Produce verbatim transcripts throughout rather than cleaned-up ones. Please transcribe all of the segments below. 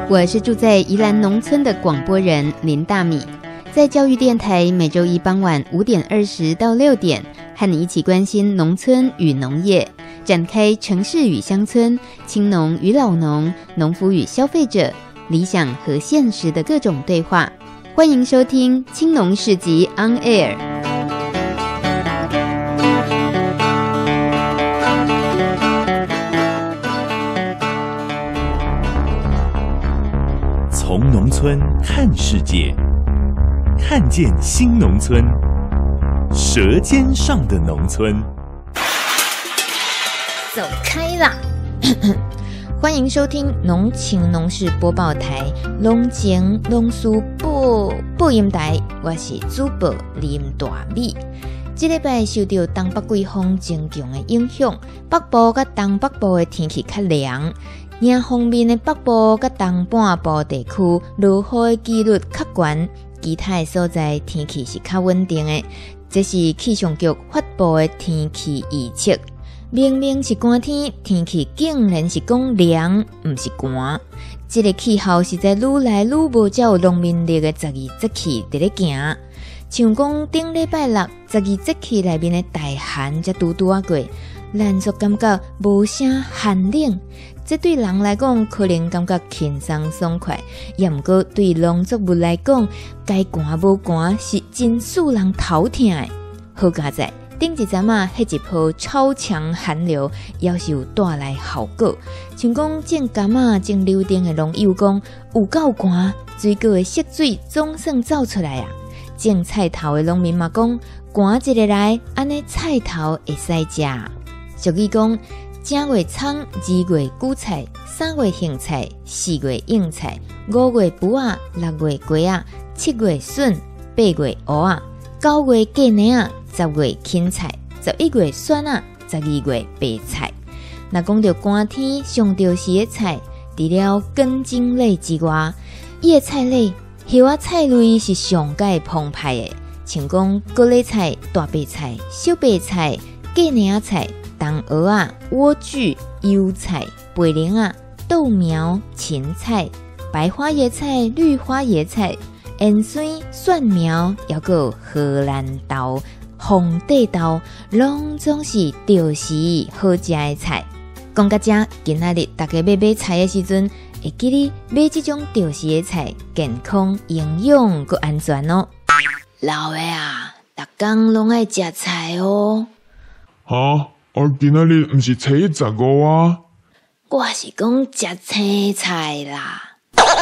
我是住在宜兰农村的广播人林大米，在教育电台每周一傍晚五点二十到六点，和你一起关心农村与农业，展开城市与乡村、青农与老农、农夫与消费者、理想和现实的各种对话。欢迎收听青农市集 On Air。 从农村看世界，看见新农村，舌尖上的农村。 走开啦！欢迎收听农情农事播报台，农情农事播播音台，我是主播林大米。这礼拜受到东北季风增强的影响，北部甲东北部的天气较凉。另方面的北部甲东半部地区落雨的几率较悬，其他的所在天气是较稳定的。这是气象局发布的天气预测。明明是寒天，天气竟然是讲凉，不是寒。这个气候实在愈来愈无照农民历的十二节气在咧行。像讲顶礼拜六十二节气内面的大寒才拄拄啊过，咱就感觉无啥寒冷。这对人来讲可能感觉轻松爽快，也毋过对农作物来讲，该寒无寒是真使人头痛的。好佳在顶一阵啊，迄一波超强寒流，也是有带来效果。像讲种柑仔、种柳丁的农友讲，有够寒，水果的色水总算走出来啊！种菜头的农民嘛讲，寒一日来，安尼菜头会使食。俗语讲。正月葱，二月韭菜，三月杏菜，四月硬菜，五月卜啊，六月瓜啊，七月笋，八月蚵啊，九月芥菜啊，十月芹菜，十一月蒜啊，十二月白菜。若讲到寒天上著时的菜，除了根茎类之外，叶菜类、叶仔菜类是上界澎湃的，像讲高丽菜、大白菜、小白菜、芥菜菜。冬蚵啊、莴苣、油菜、白莲啊、豆苗、芹菜、白花椰菜、绿花椰菜、芫荽、蒜苗，还有荷兰豆、红地豆，拢总是着时好食的菜。讲到这，今仔日大家要买菜的时阵，会记得买这种着时的菜，健康、营养佮安全哦。老的啊，逐天拢爱食菜哦。 哈？我今仔日毋是初一十五啊！ 我是讲食青菜啦。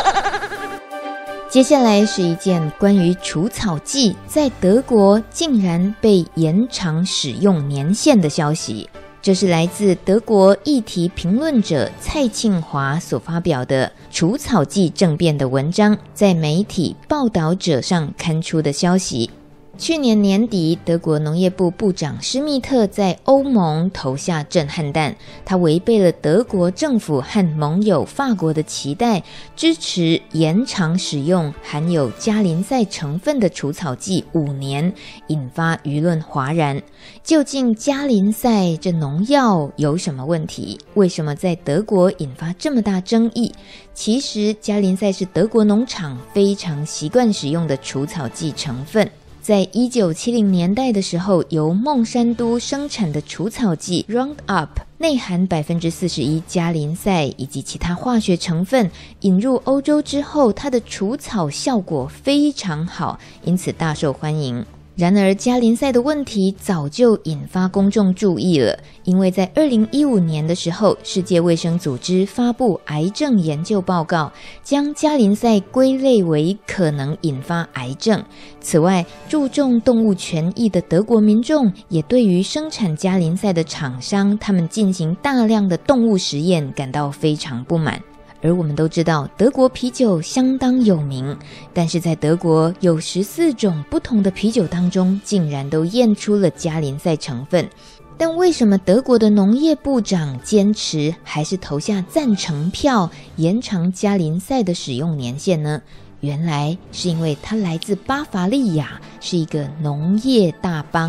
接下来是一件关于除草剂在德国竟然被延长使用年限的消息。这是来自德国议题评论者蔡庆华所发表的除草剂政变的文章，在媒体报道者上刊出的消息。去年年底，德国农业部部长施密特在欧盟投下震撼弹，他违背了德国政府和盟友法国的期待，支持延长使用含有加林赛成分的除草剂五年，引发舆论哗然。究竟加林赛这农药有什么问题？为什么在德国引发这么大争议？其实加林赛是德国农场非常习惯使用的除草剂成分。在一九七零年代的时候，由孟山都生产的除草剂 Roundup 内含 百分之四十一 加林赛以及其他化学成分，引入欧洲之后，它的除草效果非常好，因此大受欢迎。然而加林赛的问题早就引发公众注意了，因为在二零一五年的时候，世界卫生组织发布癌症研究报告，将加林赛归类为可能引发癌症。此外，注重动物权益的德国民众也对于生产加林赛的厂商，他们进行大量的动物实验感到非常不满。而我们都知道德国啤酒相当有名，但是在德国有十四种不同的啤酒当中竟然都验出了加林赛成分。但为什么德国的农业部长坚持还是投下赞成票延长加林赛的使用年限呢？原来是因为它来自巴伐利亚，是一个农业大邦。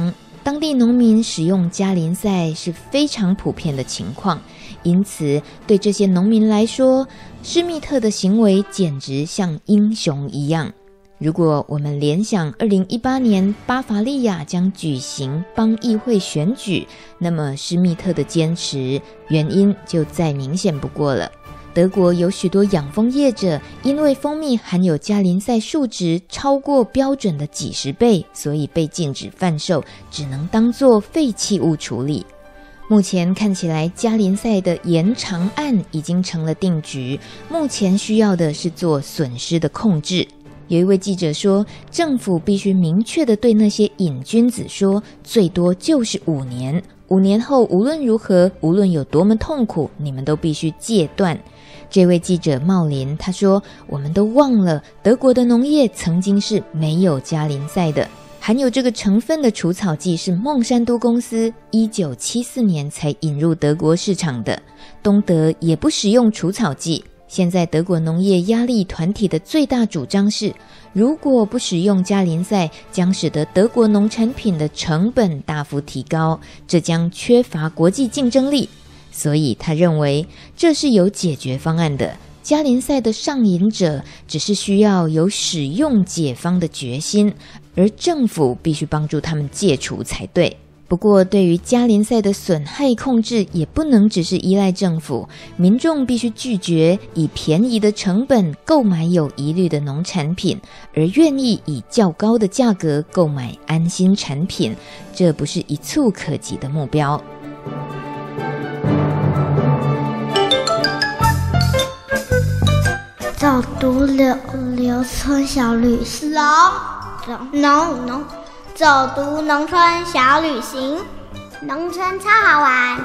当地农民使用加林赛是非常普遍的情况，因此对这些农民来说，施密特的行为简直像英雄一样。如果我们联想二零一八年巴伐利亚将举行邦议会选举，那么施密特的坚持原因就再明显不过了。德国有许多养蜂业者因为蜂蜜含有加林赛数值超过标准的几十倍，所以被禁止贩售，只能当作废弃物处理。目前看起来加林赛的延长案已经成了定局，目前需要的是做损失的控制。有一位记者说，政府必须明确地对那些瘾君子说，最多就是五年，五年后无论如何，无论有多么痛苦，你们都必须戒断。这位记者茂林他说，我们都忘了德国的农业曾经是没有加林赛的，含有这个成分的除草剂是孟山都公司一九七四年才引入德国市场的，东德也不使用除草剂。现在德国农业压力团体的最大主张是，如果不使用加林赛，将使得德国农产品的成本大幅提高，这将缺乏国际竞争力。所以他认为这是有解决方案的，加林赛的上瘾者只是需要有使用解方的决心，而政府必须帮助他们戒除才对。不过对于加林赛的损害控制也不能只是依赖政府，民众必须拒绝以便宜的成本购买有疑虑的农产品，而愿意以较高的价格购买安心产品，这不是一蹴可及的目标。 走读柳柳村小旅行，农农农。走读农村小旅行，农村超好玩。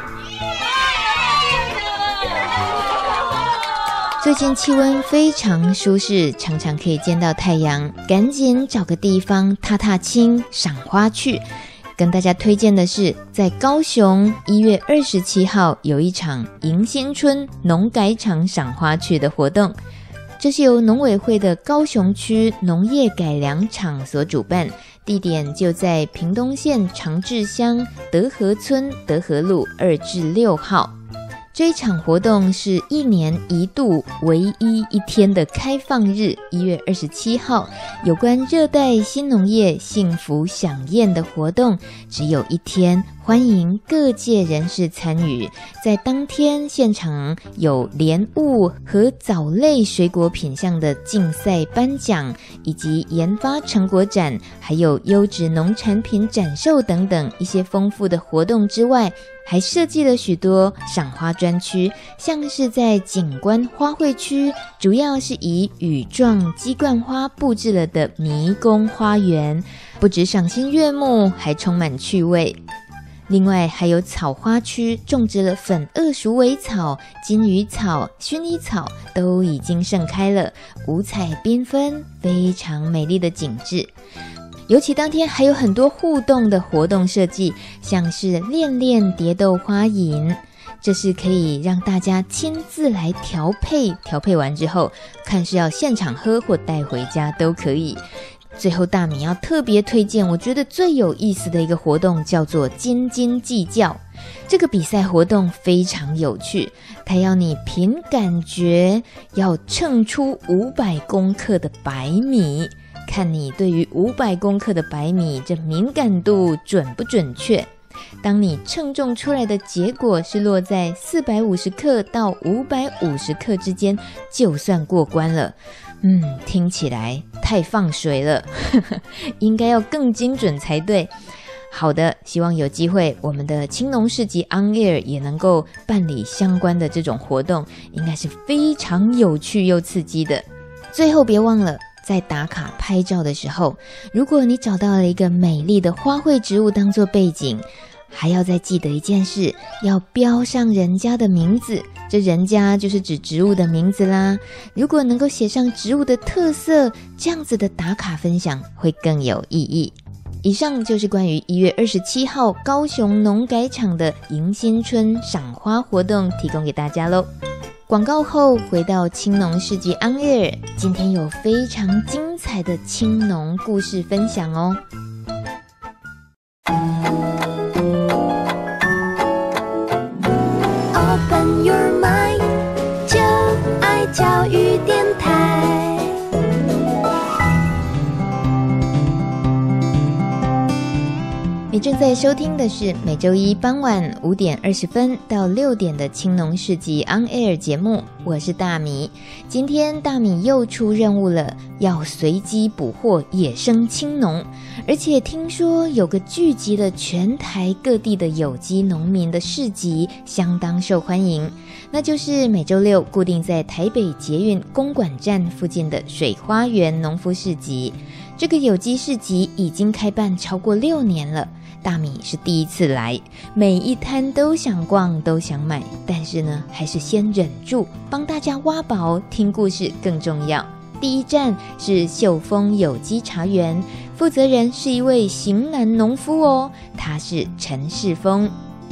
最近气温非常舒适，常常可以见到太阳，赶紧找个地方踏踏青赏花去。跟大家推荐的是，在高雄一月二十七号有一场迎新春农改场赏花去的活动，这是由农委会的高雄区农业改良场所主办，地点就在屏东县长治乡德和村德和路二至六号。这一场活动是一年一度唯一一天的开放日，一月二十七号，有关热带新农业幸福飨宴的活动只有一天，欢迎各界人士参与。在当天现场有莲雾和藻类水果品项的竞赛颁奖，以及研发成果展，还有优质农产品展售等等一些丰富的活动之外，还设计了许多赏花专区，像是在景观花卉区，主要是以羽状鸡冠花布置了的迷宫花园，不止赏心悦目，还充满趣味。另外还有草花区，种植了粉萼鼠尾草、金鱼草、薰衣草，都已经盛开了，五彩缤纷，非常美丽的景致。尤其当天还有很多互动的活动设计，像是练练蝶豆花饮，这是可以让大家亲自来调配，调配完之后看是要现场喝或带回家都可以。最后大米要特别推荐，我觉得最有意思的一个活动叫做斤斤计较。这个比赛活动非常有趣，它要你凭感觉要称出五百公克的白米，看你对于五百公克的白米这敏感度准不准确。当你称重出来的结果是落在四百五十克到五百五十克之间，就算过关了。嗯，听起来太放水了，呵呵，应该要更精准才对。好的，希望有机会我们的青农市集 On Air 也能够办理相关的这种活动，应该是非常有趣又刺激的。最后别忘了，在打卡拍照的时候，如果你找到了一个美丽的花卉植物当作背景，还要再记得一件事，要标上人家的名字，这人家就是指植物的名字啦。如果能够写上植物的特色，这样子的打卡分享会更有意义。以上就是关于一月二十七号高雄农改场的迎新春赏花活动，提供给大家咯。广告后回到青农市集 On Air， 今天有非常精彩的青农故事分享哦。 你正在收听的是每周一傍晚五点二十分到六点的青农市集 On Air 节目，我是大米。今天大米又出任务了，要随机捕获野生青农，而且听说有个聚集了全台各地的有机农民的市集，相当受欢迎，那就是每周六固定在台北捷运公馆站附近的水花园农夫市集。这个有机市集已经开办超过六年了，大米是第一次来，每一摊都想逛都想买，但是呢还是先忍住，帮大家挖宝，听故事更重要。第一站是秀峰有机茶园，负责人是一位型男农夫哦，他是陈世峰。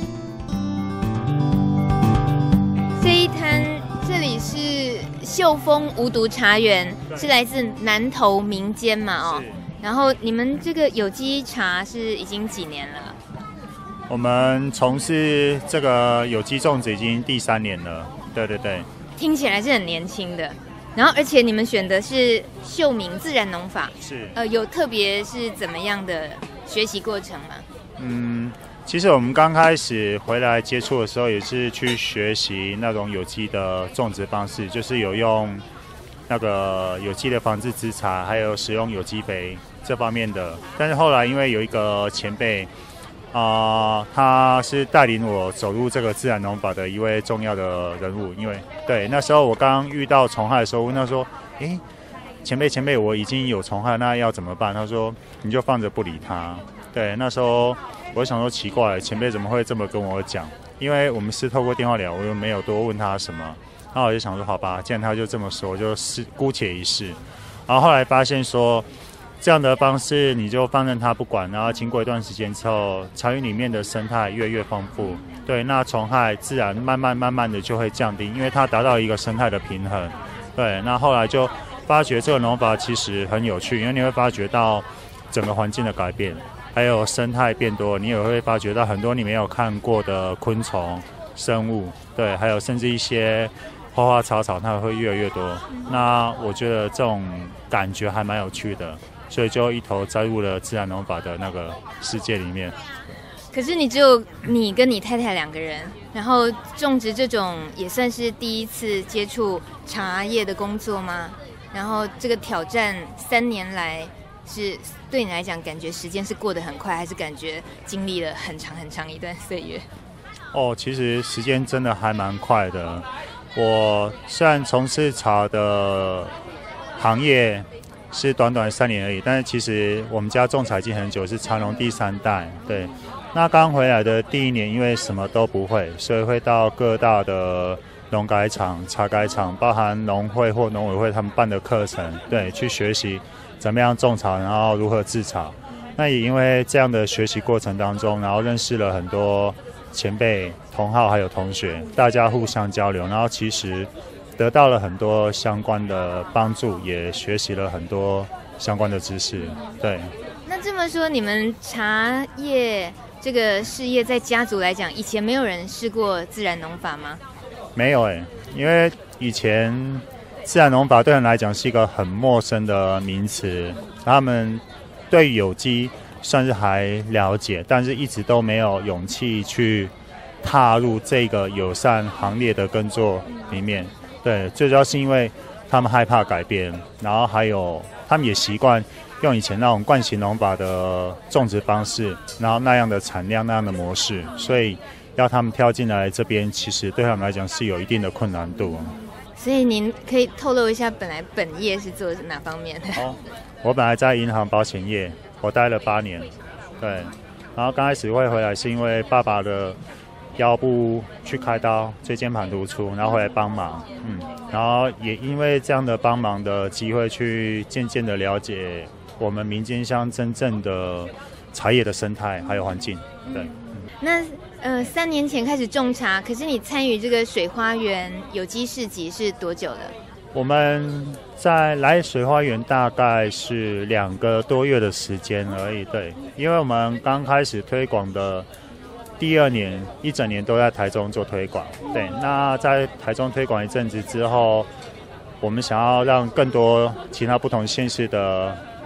这一摊这里是秀峰无毒茶园，是来自南投民间嘛哦。然后你们这个有机茶是已经几年了？ 我们从事这个有机种植已经第三年了。对对对， 听起来是很年轻的。然后而且你们选的是秀明自然农法， 是呃有特别是怎么样的学习过程吗？ 嗯，其实我们刚开始回来接触的时候，也是去学习那种有机的种植方式，就是有用那个有机的防治枝茶，还有使用有机肥这方面的。但是后来因为有一个前辈啊、呃，他是带领我走入这个自然农法的一位重要的人物。因为对那时候我刚遇到虫害的时候，问他说：“哎，前辈前辈，我已经有虫害，那要怎么办？”他说：“你就放着不理他。”对，那时候我想说奇怪，前辈怎么会这么跟我讲？因为我们是透过电话聊，我又没有多问他什么。然后我就想说，好吧，既然他就这么说，我就试姑且一试。然后后来发现说，这样的方式你就放任它不管，然后经过一段时间之后，茶园里面的生态越来越丰富，对，那虫害自然慢慢慢慢的就会降低，因为它达到一个生态的平衡。对，那后来就发觉这个农法其实很有趣，因为你会发觉到整个环境的改变，还有生态变多，你也会发觉到很多你没有看过的昆虫、生物，对，还有甚至一些花花草草，它会越来越多。那我觉得这种感觉还蛮有趣的，所以就一头栽入了自然农法的那个世界里面。 可是你只有你跟你太太两个人，然后种植这种也算是第一次接触茶叶的工作吗？然后这个挑战三年来是对你来讲，感觉时间是过得很快，还是感觉经历了很长很长一段岁月？ 哦，其实时间真的还蛮快的。我虽然从事茶的行业是短短三年而已，但是其实我们家种茶已经很久，是茶农第三代。对，那刚回来的第一年，因为什么都不会，所以会到各大的农改场、茶改场，包含农会或农委会他们办的课程，对，去学习怎么样种茶，然后如何制茶。那也因为这样的学习过程当中，然后认识了很多前辈、同好还有同学，大家互相交流，然后其实得到了很多相关的帮助，也学习了很多相关的知识。对， 那这么说，你们茶叶这个事业在家族来讲，以前没有人试过自然农法吗？ 没有哎、欸，因为以前自然农法对人来讲是一个很陌生的名词，他们对有机算是还了解，但是一直都没有勇气去踏入这个友善行列的耕作里面。对，最主要是因为他们害怕改变，然后还有他们也习惯用以前那种惯行农法的种植方式，然后那样的产量、那样的模式，所以要他们跳进来这边，其实对他们来讲是有一定的困难度。 所以您可以透露一下，本来本业是做哪方面的？ 哦，我本来在银行保险业，我待了八年，对，然后刚开始会回来是因为爸爸的腰部去开刀，椎间盘突出，然后回来帮忙，嗯，然后也因为这样的帮忙的机会，去渐渐的了解我们民间乡真正的茶叶的生态还有环境，对。 那呃，三年前开始种茶，可是你参与这个水花园有机市集是多久了？ 我们在来水花园大概是两个多月的时间而已，对，因为我们刚开始推广的第二年，一整年都在台中做推广，对，那在台中推广一阵子之后，我们想要让更多其他不同县市的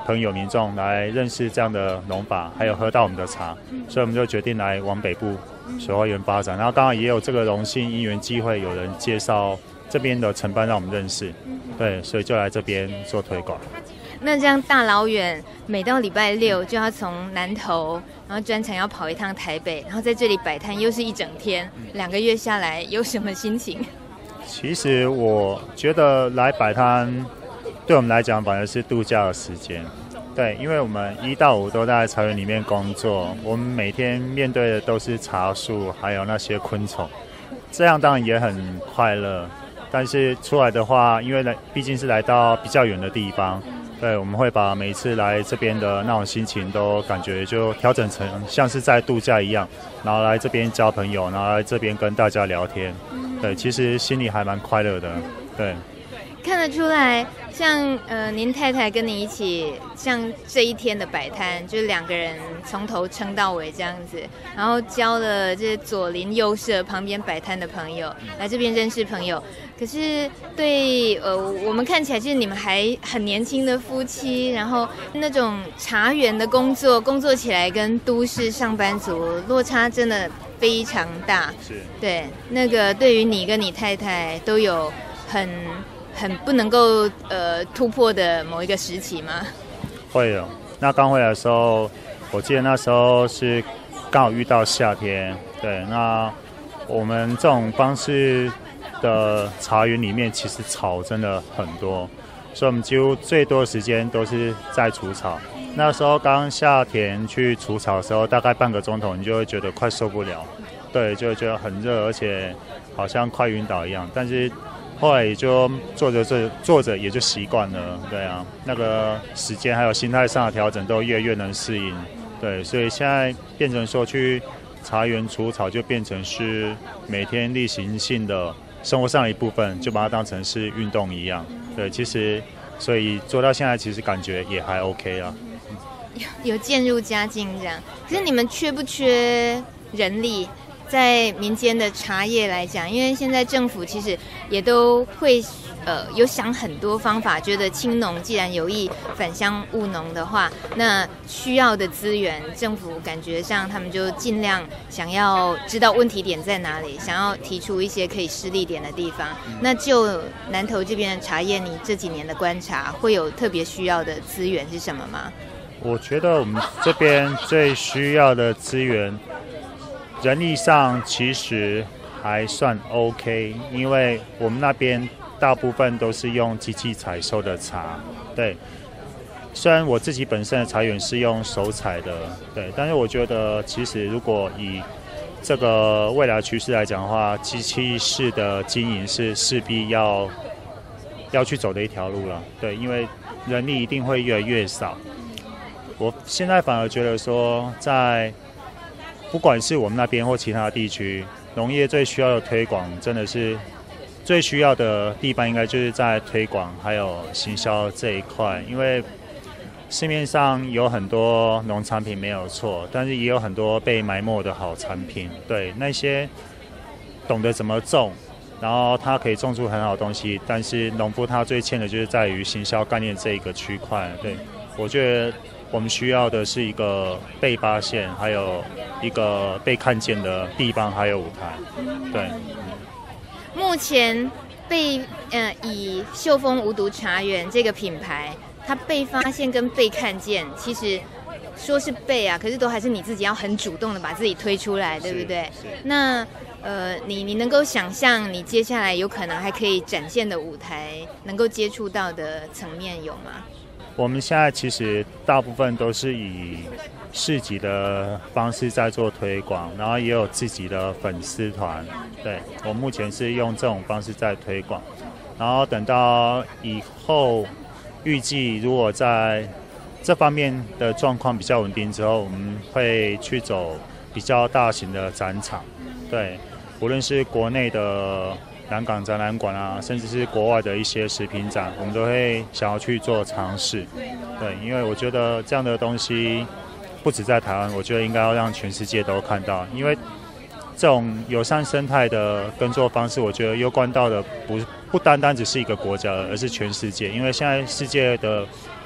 朋友民众来认识这样的农法，还有喝到我们的茶，所以我们就决定来往北部水花园发展。然后当然也有这个荣幸因缘机会，有人介绍这边的承办让我们认识，对，所以就来这边做推广。 那这样大老远，每到礼拜六就要从南投，然后专程要跑一趟台北，然后在这里摆摊又是一整天，两个月下来有什么心情？ 其实我觉得来摆摊对我们来讲反而是度假的时间，对，因为我们一到五都在茶园里面工作，我们每天面对的都是茶树还有那些昆虫，这样当然也很快乐，但是出来的话，因为来毕竟是来到比较远的地方，对，我们会把每一次来这边的那种心情都感觉就调整成像是在度假一样，然后来这边交朋友，然后来这边跟大家聊天，对，其实心里还蛮快乐的，对。 看得出来，像呃您太太跟你一起，像这一天的摆摊，就是两个人从头撑到尾这样子，然后交了这左邻右舍旁边摆摊的朋友，来这边认识朋友。可是对呃我们看起来，就是你们还很年轻的夫妻，然后那种茶园的工作，工作起来跟都市上班族落差真的非常大。 是， 对，那个对于你跟你太太都有很。很不能够呃突破的某一个时期吗？ 会有。那刚回来的时候，我记得那时候是刚好遇到夏天，对。那我们这种方式的茶园里面，其实草真的很多，所以我们几乎最多的时间都是在除草。那时候刚下田去除草的时候，大概半个钟头，你就会觉得快受不了，对，就会觉得很热，而且好像快晕倒一样。但是后来也就做着做做着也就习惯了，对啊，那个时间还有心态上的调整都越来越能适应，对，所以现在变成说去茶园除草就变成是每天例行性的生活上的一部分，就把它当成是运动一样，对，其实所以做到现在其实感觉也还 OK 啊， 有有渐入佳境这样。可是你们缺不缺人力？在民间的茶叶来讲，因为现在政府其实也都会呃有想很多方法，觉得青农既然有意返乡务农的话，那需要的资源，政府感觉上他们就尽量想要知道问题点在哪里，想要提出一些可以施力点的地方。那就南投这边的茶叶，你这几年的观察，会有特别需要的资源是什么吗？ 我觉得我们这边最需要的资源。人力上其实还算 OK， 因为我们那边大部分都是用机器采收的茶，对。虽然我自己本身的茶园是用手采的，对，但是我觉得其实如果以这个未来趋势来讲的话，机器式的经营是势必要要去走的一条路了，对，因为人力一定会越来越少。我现在反而觉得说，在不管是我们那边或其他地区，农业最需要的推广，真的是最需要的地方，应该就是在推广还有行销这一块。因为市面上有很多农产品没有错，但是也有很多被埋没的好产品。对，那些懂得怎么种，然后它可以种出很好的东西，但是农夫他最欠的就是在于行销概念这一个区块。对，我觉得我们需要的是一个被发现，还有一个被看见的地方，还有舞台。对， 目前被呃以秀峰无毒茶园这个品牌，它被发现跟被看见，其实说是被啊，可是都还是你自己要很主动的把自己推出来，对不对？那呃，你你能够想象你接下来有可能还可以展现的舞台，能够接触到的层面有吗？ 我们现在其实大部分都是以市集的方式在做推广，然后也有自己的粉丝团。对，我目前是用这种方式在推广，然后等到以后预计如果在这方面的状况比较稳定之后，我们会去走比较大型的展场。对，无论是国内的南港展览馆啊，甚至是国外的一些食品展，我们都会想要去做尝试。对，因为我觉得这样的东西不止在台湾，我觉得应该要让全世界都看到。因为这种友善生态的耕作方式，我觉得攸关到的不不单单只是一个国家，而是全世界。因为现在世界的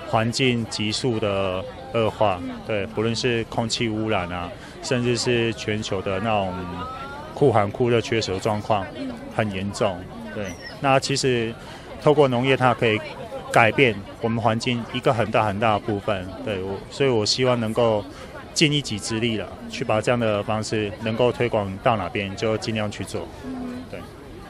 环境急速的恶化，对，不论是空气污染啊，甚至是全球的那种酷寒酷热缺水状况很严重，对。那其实透过农业，它可以改变我们环境一个很大很大的部分，对我，所以我希望能够尽一己之力了，去把这样的方式能够推广到哪边就尽量去做，对。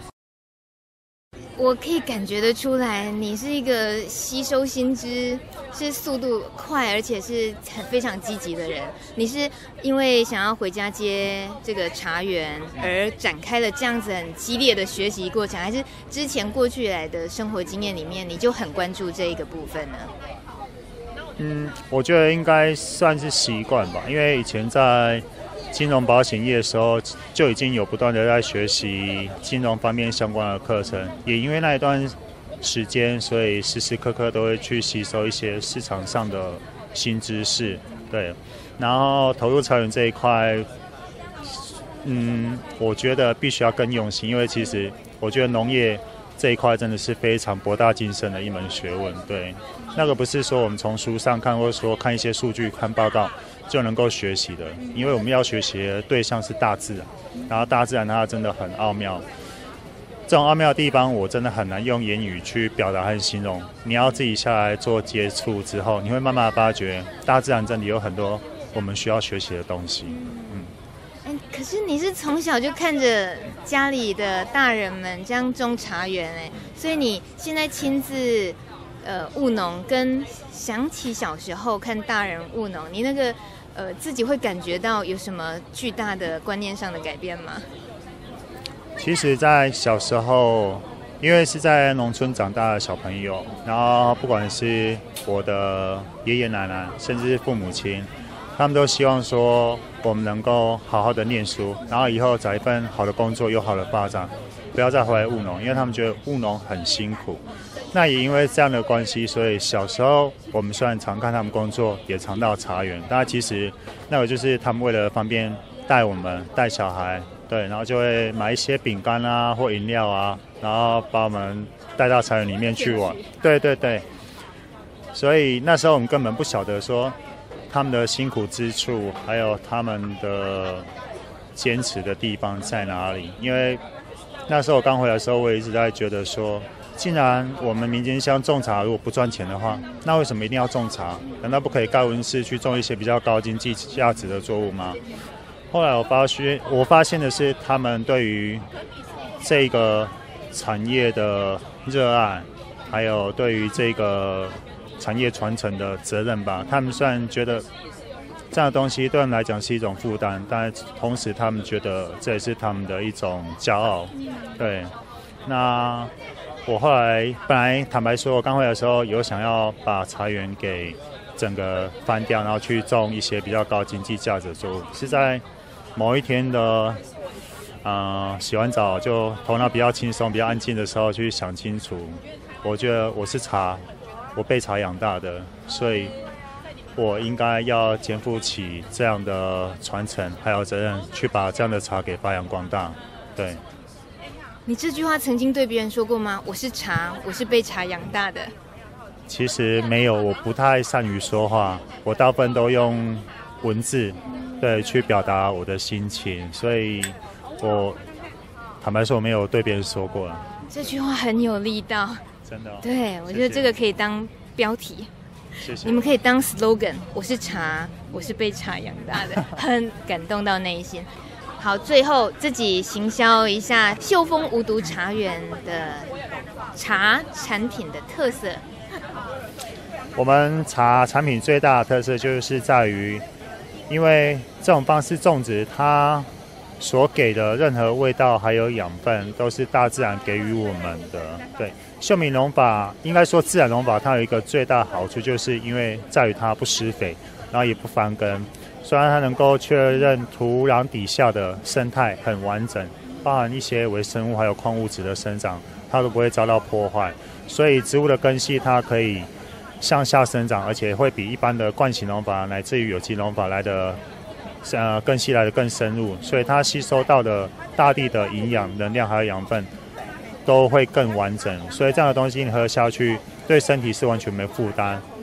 我可以感觉得出来，你是一个吸收新知是速度快，而且是很非常积极的人。你是因为想要回家接这个茶园而展开了这样子很激烈的学习过程，还是之前过去来的生活经验里面，你就很关注这一个部分呢？ 嗯，我觉得应该算是习惯吧，因为以前在金融保险业的时候，就已经有不断的在学习金融方面相关的课程，也因为那一段时间，所以时时刻刻都会去吸收一些市场上的新知识，对。然后投入茶园这一块，嗯，我觉得必须要更用心，因为其实我觉得农业这一块真的是非常博大精深的一门学问，对。那个不是说我们从书上看，或者说看一些数据、看报告就能够学习的，因为我们要学习的对象是大自然，然后大自然它真的很奥妙，这种奥妙的地方我真的很难用言语去表达和形容，你要自己下来做接触之后，你会慢慢的发觉大自然真的有很多我们需要学习的东西。嗯， 嗯，可是你是从小就看着家里的大人们这样种茶园，哎，所以你现在亲自呃务农，跟想起小时候看大人务农，你那个呃自己会感觉到有什么巨大的观念上的改变吗？ 其实在小时候，因为是在农村长大的小朋友，然后不管是我的爷爷奶奶甚至是父母亲，他们都希望说我们能够好好的念书，然后以后找一份好的工作，有好的发展，不要再回来务农，因为他们觉得务农很辛苦。那也因为这样的关系，所以小时候我们虽然常看他们工作，也常到茶园，但其实那个就是他们为了方便带我们带小孩，对，然后就会买一些饼干啊或饮料啊，然后把我们带到茶园里面去玩。对对对，所以那时候我们根本不晓得说他们的辛苦之处，还有他们的坚持的地方在哪里。因为那时候我刚回来的时候，我也一直在觉得说，既然我们民间乡种茶如果不赚钱的话，那为什么一定要种茶？难道不可以盖温室去种一些比较高经济价值的作物吗？后来我发现，我发现的是他们对于这个产业的热爱，还有对于这个产业传承的责任吧。他们虽然觉得这样的东西对他们来讲是一种负担，但同时他们觉得这也是他们的一种骄傲。对，那我后来本来坦白说，我刚回来的时候有想要把茶园给整个翻掉，然后去种一些比较高经济价值的作物。是在某一天的呃洗完澡就头脑比较轻松、比较安静的时候去想清楚，我觉得我是茶，我被茶养大的，所以我应该要肩负起这样的传承还有责任，去把这样的茶给发扬光大。对。 你这句话曾经对别人说过吗？我是茶，我是被茶养大的。 其实没有，我不太善于说话，我大部分都用文字，对，去表达我的心情，所以我坦白说我没有对别人说过了。 这句话很有力道， 真的、哦。 对，我觉得这个可以当标题。 谢谢。 你们可以当 slogan， 我是茶，我是被茶养大的，很感动到内心。好，最后自己行销一下秀峰无毒茶园的茶产品的特色。 我们茶产品最大的特色就是在于，因为这种方式种植，它所给的任何味道还有养分，都是大自然给予我们的。对，秀米农法应该说自然农法，它有一个最大的好处，就是因为在于它不施肥，然后也不翻耕。虽然它能够确认土壤底下的生态很完整，包含一些微生物还有矿物质的生长，它都不会遭到破坏，所以植物的根系它可以向下生长，而且会比一般的惯性农法乃至于有机农法来的呃根系来的更深入，所以它吸收到的大地的营养、能量还有养分都会更完整，所以这样的东西你喝下去对身体是完全没负担。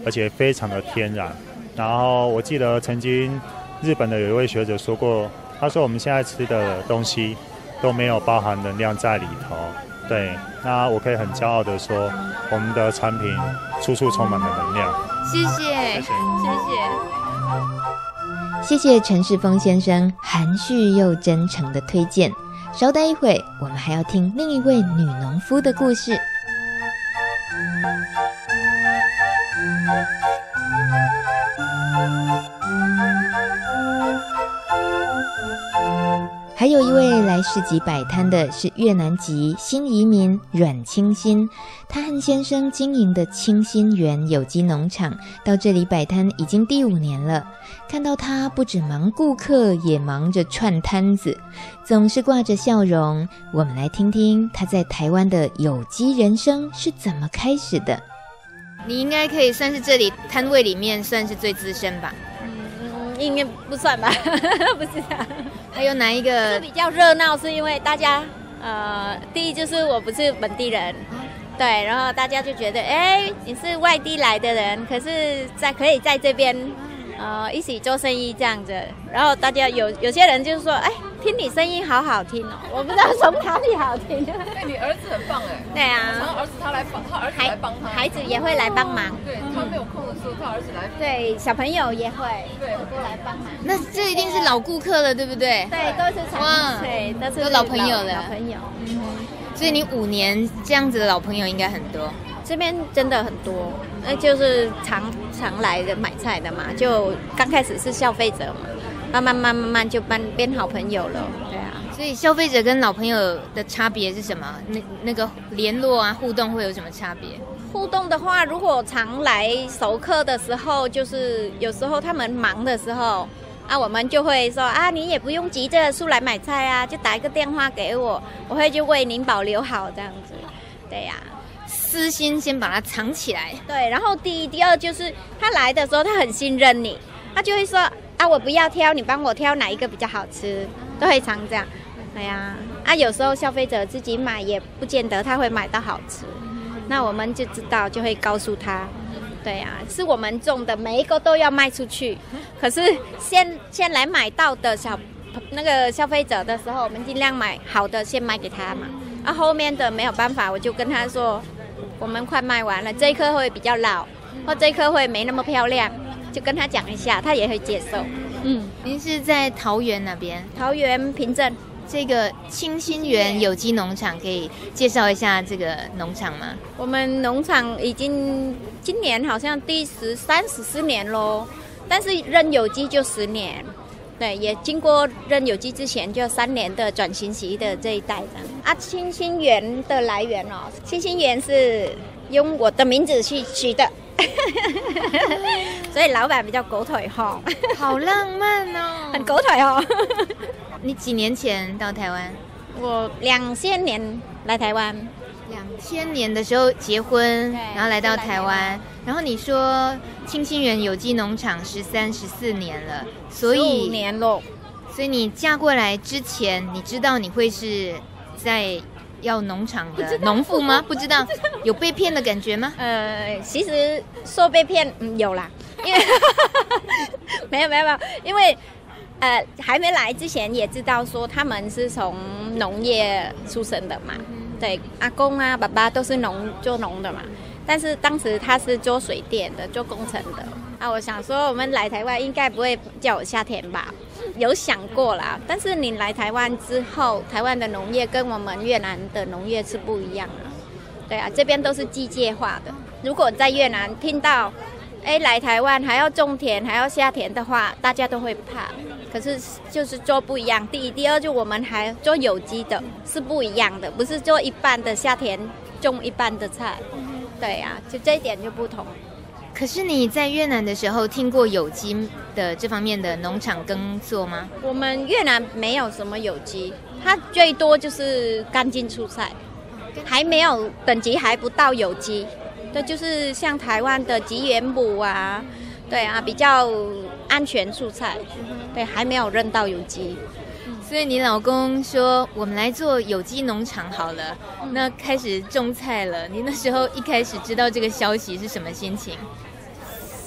而且非常的天然。然后我记得曾经日本的有一位学者说过，他说我们现在吃的东西都没有包含能量在里头。对，那我可以很骄傲的说，我们的产品处处充满了能量。 谢谢， 谢谢， 谢谢。谢谢陈世峰先生含蓄又真诚的推荐。稍待一会，我们还要听另一位女农夫的故事。还有一位来市集摆摊的是越南籍新移民阮清新，他和先生经营的清新园有机农场到这里摆摊已经第五年了。看到他不只忙顾客，也忙着串摊子，总是挂着笑容。我们来听听他在台湾的有机人生是怎么开始的。你应该可以算是这里摊位里面算是最资深吧？ 嗯，应该不算吧，不是啊。 还有哪一个比较热闹？是因为大家，呃，第一就是我不是本地人，对，然后大家就觉得，哎，你是外地来的人，可是在可以在这边，呃，一起做生意这样子。然后大家有有些人就是说，哎，听你声音好好听哦，我不知道从哪里好听。 对，你儿子很棒哎。 对啊， 然后儿子他来帮，他儿子来帮他， 孩子也会来帮忙。 对，他没有空的时候，他儿子来。 对，小朋友也会， 对， 都来帮忙。 那这一定是老顾客了，对不对？ 对，都是常，对，都是都老朋友了。 老朋友，嗯， 所以你五年这样子的老朋友应该很多。 这边真的很多，那就是常常来的买菜的嘛，就刚开始是消费者嘛，慢慢慢慢慢就变变好朋友了，对啊。 所以消费者跟老朋友的差别是什么？那那个联络啊互动会有什么差别？ 互动的话，如果常来熟客的时候，就是有时候他们忙的时候啊，我们就会说啊，你也不用急着出来买菜啊，就打一个电话给我，我会就为您保留好这样子，对呀、啊。 私心先把它藏起来。 对，然后第一、第二就是他来的时候，他很信任你，他就会说啊，我不要挑，你帮我挑哪一个比较好吃，都会常这样。哎呀，啊，有时候消费者自己买也不见得他会买到好吃，那我们就知道，就会告诉他，对呀、啊，是我们种的，每一个都要卖出去。可是先先来买到的小那个消费者的时候，我们尽量买好的先卖给他嘛。啊，后面的没有办法，我就跟他说，我们快卖完了，这一颗会比较老，或这一颗会没那么漂亮，就跟他讲一下，他也会接受。嗯， 您是在桃园哪边？ 桃园平镇。 这个清新园有机农场可以介绍一下这个农场吗？ 我们农场已经今年好像第十三、十四年咯，但是认有机就十年。对，也经过认有机之前就三年的转型期的这一代的啊。清新园的来源哦，清新园是用我的名字去取的，所以老板比较狗腿哈、哦， 好浪漫哦， 很狗腿哦。 你几年前到台湾？ 我两千年来台湾。 两千年的时候结婚，然后来到台湾。然后你说清新园有机农场十三、十四年了，所以十五年了。 所以你嫁过来之前，你知道你会是在要农场的农妇吗？不知道，有被骗的感觉吗？ 呃，其实说被骗，嗯，有啦，因为没有没有没有，因为。呃，还没来之前也知道说他们是从农业出身的嘛，对，阿公啊、爸爸都是农做农的嘛。但是当时他是做水电的，做工程的。啊，我想说我们来台湾应该不会叫我下田吧？有想过啦，但是你来台湾之后，台湾的农业跟我们越南的农业是不一样的。对啊，这边都是机械化的。如果在越南听到，哎，来台湾还要种田还要下田的话，大家都会怕。可是就是做不一样，第一、第二就我们还做有机的，是不一样的，不是做一半的下田种一半的菜，对呀、啊，就这一点就不同。 可是你在越南的时候听过有机的这方面的农场耕作吗？ 我们越南没有什么有机，它最多就是干净蔬菜，还没有等级还不到有机，对，就是像台湾的吉原补啊。对啊，比较安全蔬菜，对，还没有认到有机。 所以你老公说我们来做有机农场好了，那开始种菜了。你那时候一开始知道这个消息是什么心情？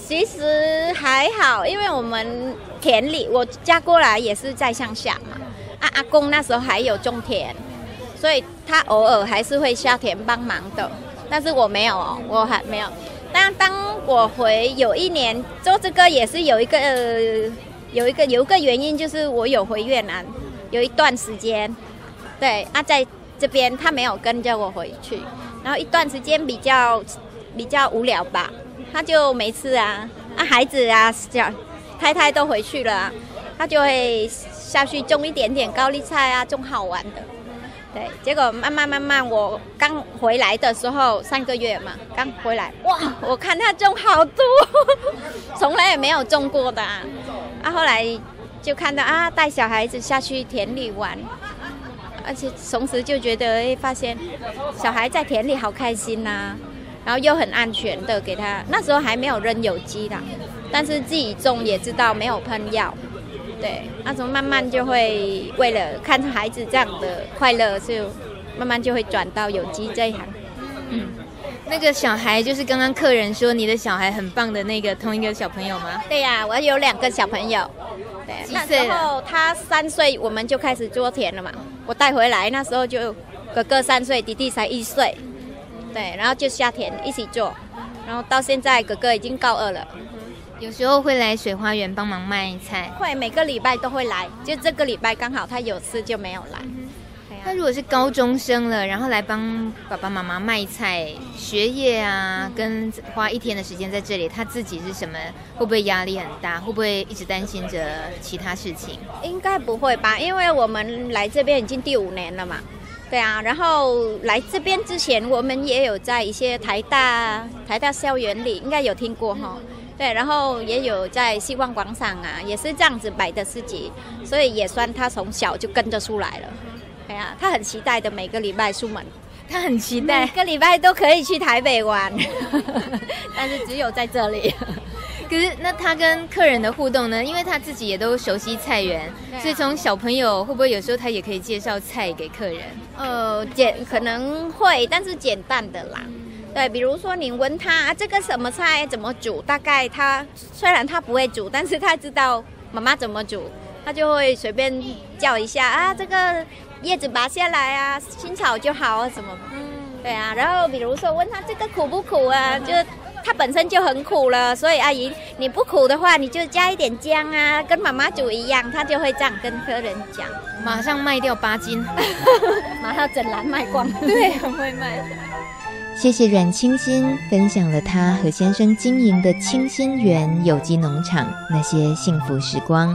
其实还好，因为我们田里，我嫁过来也是在乡下嘛。啊，阿公那时候还有种田，所以他偶尔还是会下田帮忙的。但是我没有哦，我还没有。但当我回有一年做这个，也是有一个、呃、有一个有一个原因，就是我有回越南有一段时间，对啊，在这边他没有跟着我回去，然后一段时间比较比较无聊吧，他就没事啊，啊孩子啊小太太都回去了、啊，他就会下去种一点点高丽菜啊，种好玩的。对，结果慢慢慢慢，我刚回来的时候，三个月嘛，刚回来，哇，我看他种好多，从来也没有种过的啊。啊，后来就看到啊，带小孩子下去田里玩，而且同时就觉得，哎，发现小孩在田里好开心呐、啊，然后又很安全的给他，那时候还没有扔有机啦，但是自己种也知道没有喷药。对，那时候慢慢就会为了看孩子这样的快乐，就慢慢就会转到有机这一行。 嗯，那个小孩就是刚刚客人说你的小孩很棒的那个同一个小朋友吗？ 对呀、啊，我有两个小朋友。对，那时候他三岁，我们就开始做田了嘛。我带回来那时候就哥哥三岁，弟弟才一岁。对，然后就下田一起做，然后到现在哥哥已经高二了。 有时候会来水花园帮忙卖菜， 会每个礼拜都会来，就这个礼拜刚好他有事就没有来。 他如果是高中生了，然后来帮爸爸妈妈卖菜，学业啊，跟花一天的时间在这里，他自己是什么？会不会压力很大？会不会一直担心着其他事情？ 应该不会吧，因为我们来这边已经第五年了嘛。对啊，然后来这边之前，我们也有在一些台大台大校园里，应该有听过哈。对，然后也有在希望广场啊，也是这样子摆的市集，所以也算他从小就跟着出来了。哎呀，他很期待的每个礼拜出门， 他很期待每个礼拜都可以去台北玩，但是只有在这里。 可是那他跟客人的互动呢？因为他自己也都熟悉菜园，啊、所以从小朋友会不会有时候他也可以介绍菜给客人？ 呃，简可能会，但是简单的啦。对，比如说你问他、啊、这个什么菜怎么煮，大概他虽然他不会煮，但是他知道妈妈怎么煮，他就会随便叫一下啊，这个叶子拔下来啊，清炒就好啊什么。嗯，对啊。然后比如说问他这个苦不苦啊，就他本身就很苦了，所以阿姨你不苦的话，你就加一点姜啊，跟妈妈煮一样，他就会这样跟客人讲， 马上卖掉八斤， 马上整篮卖光。 对，很会卖。 谢谢阮清心分享了她和先生经营的清心园有机农场那些幸福时光。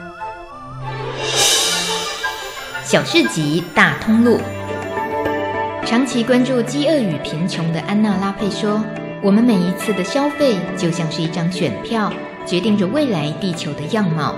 小市集大通路，长期关注饥饿与贫穷的安娜拉佩说，我们每一次的消费就像是一张选票，决定着未来地球的样貌。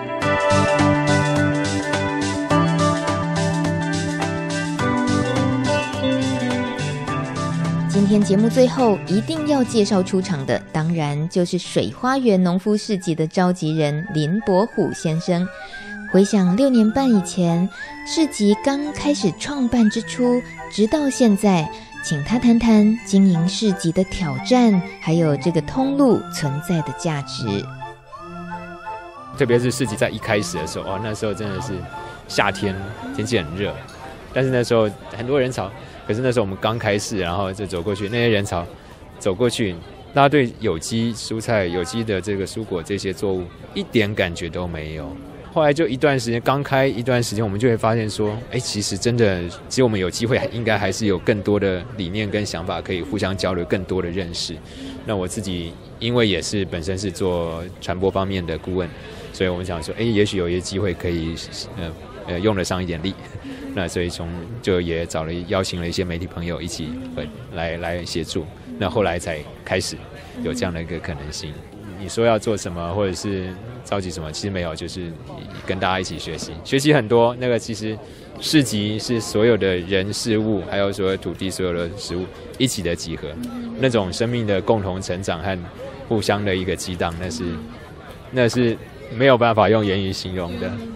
今天节目最后一定要介绍出场的，当然就是水花园农夫市集的召集人林伯虎先生。回想六年半以前，市集刚开始创办之初，直到现在，请他谈谈经营市集的挑战，还有这个通路存在的价值。 特别是市集在一开始的时候，哦，那时候真的是夏天，天气很热，但是那时候很多人潮。可是那时候我们刚开市，然后就走过去，那些人潮走过去，大家对有机蔬菜、有机的这个蔬果这些作物一点感觉都没有。后来就一段时间，刚开一段时间，我们就会发现说，哎，其实真的，其实我们有机会，应该还是有更多的理念跟想法可以互相交流，更多的认识。那我自己因为也是本身是做传播方面的顾问，所以我们想说，哎，也许有一些机会可以，呃呃，用得上一点力。那所以从就也找了邀请了一些媒体朋友一起来来协助，那后来才开始有这样的一个可能性。你说要做什么或者是召集什么，其实没有，就是跟大家一起学习，学习很多。那个其实市集是所有的人事物，还有所有土地所有的食物一起的集合，那种生命的共同成长和互相的一个激荡，那是那是没有办法用言语形容的。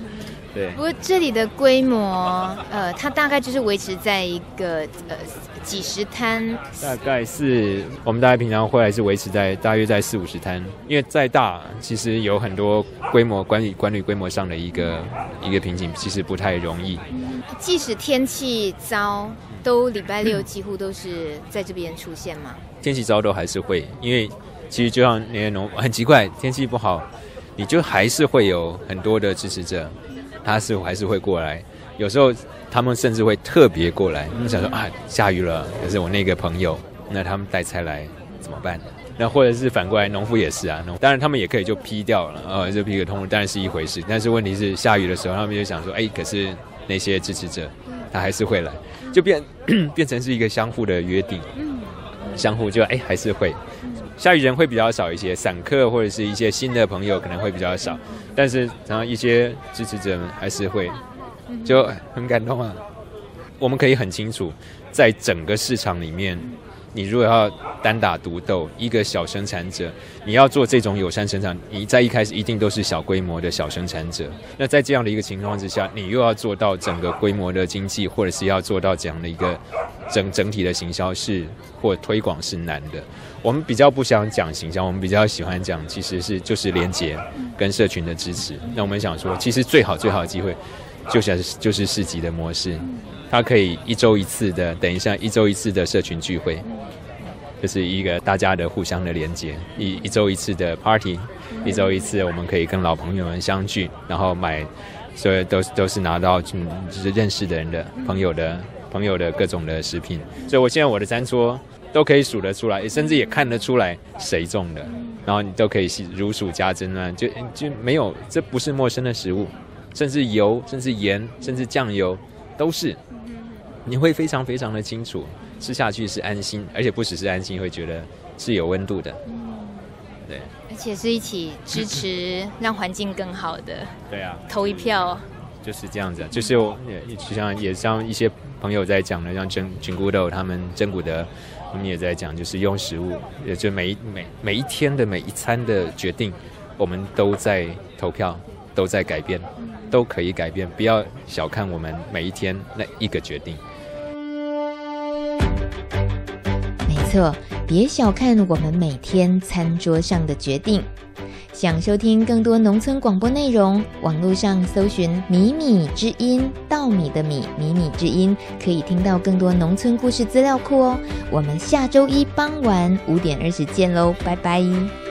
对。 不过这里的规模，呃，它大概就是维持在一个呃几十摊， 大概是我们大概平常会还是维持在大约在四五十摊，因为再大其实有很多规模管理管理规模上的一个一个瓶颈，其实不太容易。 即使天气糟，都礼拜六几乎都是在这边出现吗？ 天气糟都还是会，因为其实就像那些农很奇怪，天气不好，你就还是会有很多的支持者，他是还是会过来，有时候他们甚至会特别过来，他们想说啊下雨了，可是我那个朋友，那他们带菜来怎么办？那或者是反过来，农夫也是啊，当然他们也可以就批掉了，呃，就批个通路当然是一回事，但是问题是下雨的时候，他们就想说，哎，可是那些支持者他还是会来，就变变成是一个相互的约定，相互就哎还是会。下雨人会比较少一些，散客或者是一些新的朋友可能会比较少，但是然后一些支持者们还是会，就很感动啊。我们可以很清楚，在整个市场里面，你如果要单打独斗，一个小生产者，你要做这种友善生产，你在一开始一定都是小规模的小生产者。那在这样的一个情况之下，你又要做到整个规模的经济，或者是要做到这样的一个整整体的行销是或推广是难的。我们比较不想讲行销，我们比较喜欢讲其实是就是连结跟社群的支持。那我们想说，其实最好最好的机会就是就是市集的模式，它可以一周一次的，等一下一周一次的社群聚会，就是一个大家的互相的连结，一一周一次的 party， 一周一次我们可以跟老朋友们相聚，然后买，所以都都是拿到就是认识的人的朋友的朋友的各种的食品，所以我现在我的餐桌都可以数得出来，甚至也看得出来谁种的，然后你都可以如数家珍啊，就就没有，这不是陌生的食物，甚至油，甚至盐，甚至酱油都是，你会非常非常的清楚，吃下去是安心，而且不只是安心，会觉得是有温度的，对， 而且是一起支持让环境更好的， 对啊， 投一票。 就是这样子，就是我就像也像一些朋友在讲的，像真菌菇豆他们真古德，我们也在讲，就是用食物，也就每每每一天的每一餐的决定，我们都在投票，都在改变，都可以改变，不要小看我们每一天那一个决定。 没错，别小看我们每天餐桌上的决定。想收听更多农村广播内容，网络上搜寻米米之音，稻米的米，米米之音，可以听到更多农村故事资料库哦。我们下周一傍晚五点二十见喽，拜拜。